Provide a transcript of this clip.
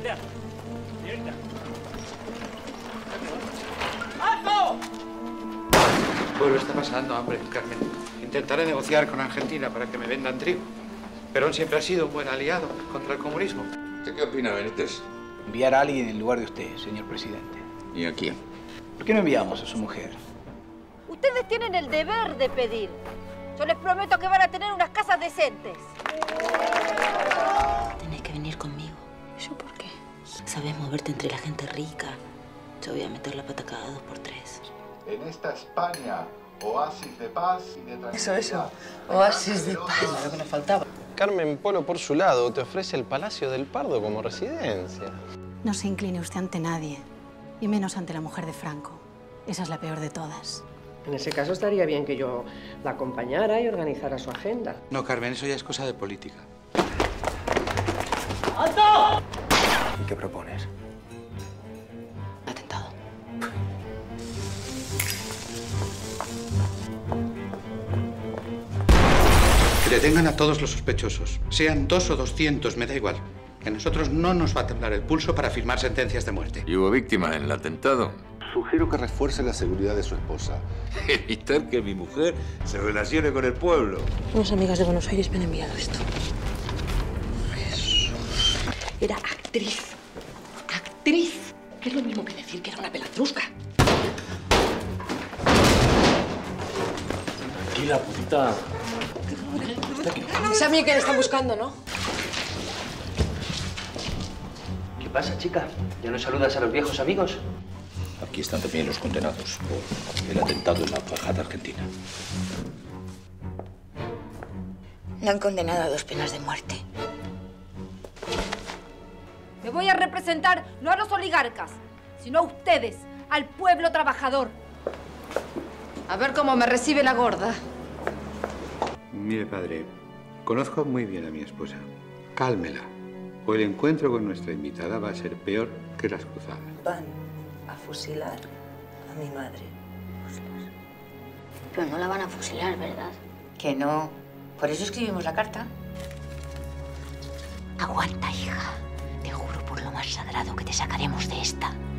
Señorita. Señorita. ¡Alto! El pueblo está pasando hambre, Carmen. Intentaré negociar con Argentina para que me vendan trigo. Perón siempre ha sido un buen aliado contra el comunismo. ¿Usted qué opina, Benítez? Enviar a alguien en lugar de usted, señor presidente. ¿Y a quién? ¿Por qué no enviamos a su mujer? Ustedes tienen el deber de pedir. Yo les prometo que van a tener unas casas decentes. Tenés que venir conmigo. ¿Yo por qué? Sabes moverte entre la gente rica. Yo voy a meter la pata cada 2 por 3. En esta España, oasis de paz y de tranquilidad. Eso. Oasis de paz, lo que nos faltaba. Carmen Polo, por su lado, te ofrece el Palacio del Pardo como residencia. No se incline usted ante nadie, y menos ante la mujer de Franco. Esa es la peor de todas. En ese caso estaría bien que yo la acompañara y organizara su agenda. No, Carmen, eso ya es cosa de política. ¡Alto! ¿Y qué propones? Atentado. Que detengan a todos los sospechosos. Sean 2 o 200, me da igual. Que a nosotros no nos va a temblar el pulso para firmar sentencias de muerte. ¿Y hubo víctimas en el atentado? Sugiero que refuerce la seguridad de su esposa. Evitar que mi mujer se relacione con el pueblo. Unas amigas de Buenos Aires me han enviado esto. Jesús. Era actriz. Actriz. Que es lo mismo que decir que era una pelatrusca. Tranquila, putita. Es a mí que le están buscando, ¿no? ¿Qué pasa, chica? ¿Ya no saludas a los viejos amigos? Aquí están también los condenados por el atentado en la embajada argentina. Le han condenado a 2 penas de muerte. Me voy a representar no a los oligarcas, sino a ustedes, al pueblo trabajador. A ver cómo me recibe la gorda. Mire, padre, conozco muy bien a mi esposa. Cálmela, o el encuentro con nuestra invitada va a ser peor que las cruzadas. Van a fusilar a mi madre. Pero no la van a fusilar, ¿verdad? Que no. Por eso escribimos la carta. Aguanta, hija. Te juro por lo más sagrado que te sacaremos de esta.